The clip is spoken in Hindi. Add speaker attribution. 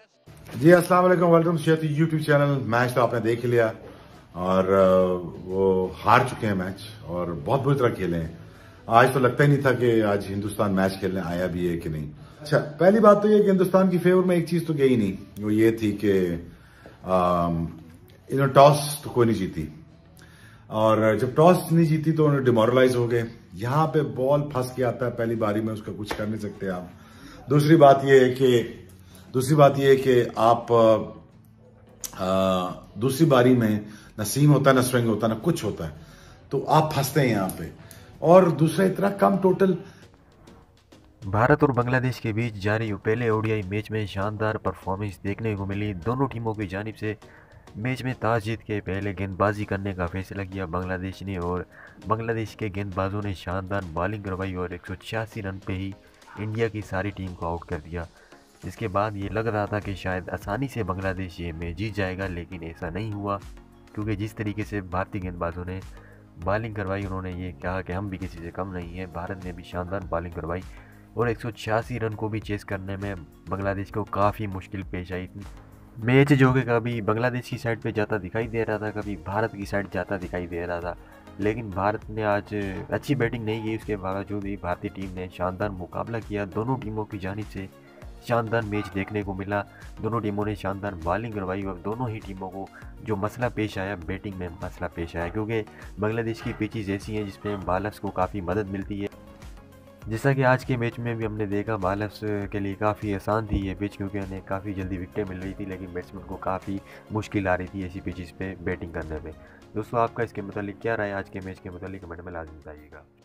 Speaker 1: जी अस्सलाम वालेकुम, वेलकम शेयर यूट्यूब चैनल। मैच तो आपने देख ही लिया और वो हार चुके हैं मैच और बहुत बुरी तरह खेले हैं। आज तो लगता ही नहीं था कि आज हिंदुस्तान मैच खेलने आया भी है कि नहीं। अच्छा, पहली बात तो ये कि हिंदुस्तान की फेवर में एक चीज तो गई नहीं, वो ये थी कि इन्होंने टॉस तो कोई नहीं जीती और जब टॉस नहीं जीती तो उन्हें डिमोरलाइज हो गए। यहाँ पे बॉल फंस के आता है पहली बारी में, उसका कुछ कर नहीं सकते आप। दूसरी बात यह है कि आप दूसरी बारी में न सीम होता है, न स्विंग होता है, न कुछ होता है, तो आप फंसते हैं यहाँ पे। और दूसरा इतना कम टोटल।
Speaker 2: भारत और बांग्लादेश के बीच जारी पहले ओडीआई मैच में शानदार परफॉर्मेंस देखने को मिली। दोनों टीमों की जानिब से मैच में टॉस जीत के पहले गेंदबाजी करने का फैसला किया बांग्लादेश ने और बांग्लादेश के गेंदबाजों ने शानदार बॉलिंग करवाई और 186 रन पे ही इंडिया की सारी टीम को आउट कर दिया। जिसके बाद ये लग रहा था कि शायद आसानी से बांग्लादेश ये मैच जीत जाएगा, लेकिन ऐसा नहीं हुआ क्योंकि जिस तरीके से भारतीय गेंदबाजों ने बॉलिंग करवाई, उन्होंने ये कहा कि हम भी किसी से कम नहीं हैं। भारत ने भी शानदार बॉलिंग करवाई और 186 रन को भी चेस करने में बांग्लादेश को काफ़ी मुश्किल पेश आई थी। मैच जो कि कभी बांग्लादेश की साइड पे जाता दिखाई दे रहा था, कभी भारत की साइड जाता दिखाई दे रहा था, लेकिन भारत ने आज अच्छी बैटिंग नहीं की। उसके बावजूद भी भारतीय टीम ने शानदार मुकाबला किया। दोनों टीमों की जानिब से शानदार मैच देखने को मिला। दोनों टीमों ने शानदार बॉलिंग करवाई और दोनों ही टीमों को जो मसला पेश आया, बैटिंग में मसला पेश आया, क्योंकि बांग्लादेश की पिचेज ऐसी हैं जिसमें बॉलर्स को काफ़ी मदद मिलती है। जैसा कि आज के मैच में भी हमने देखा, बॉलर्स के लिए काफ़ी आसान थी ये पिच, क्योंकि उन्हें काफ़ी जल्दी विकेटें मिल रही थी, लेकिन बैट्समैन को काफ़ी मुश्किल आ रही थी ऐसी पिचेस पे बैटिंग करने में। दोस्तों, आपका इसके मतलब क्या राय आज के मैच के मतलब कमेंट में लाजमी बताइएगा।